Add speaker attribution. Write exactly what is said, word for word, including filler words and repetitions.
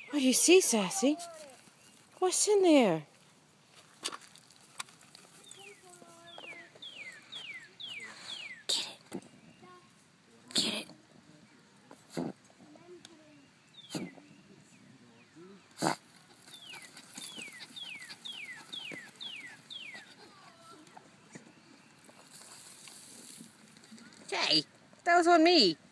Speaker 1: What do you see, Sassy? What's in there? Get it. Get it. Hey, that was on me.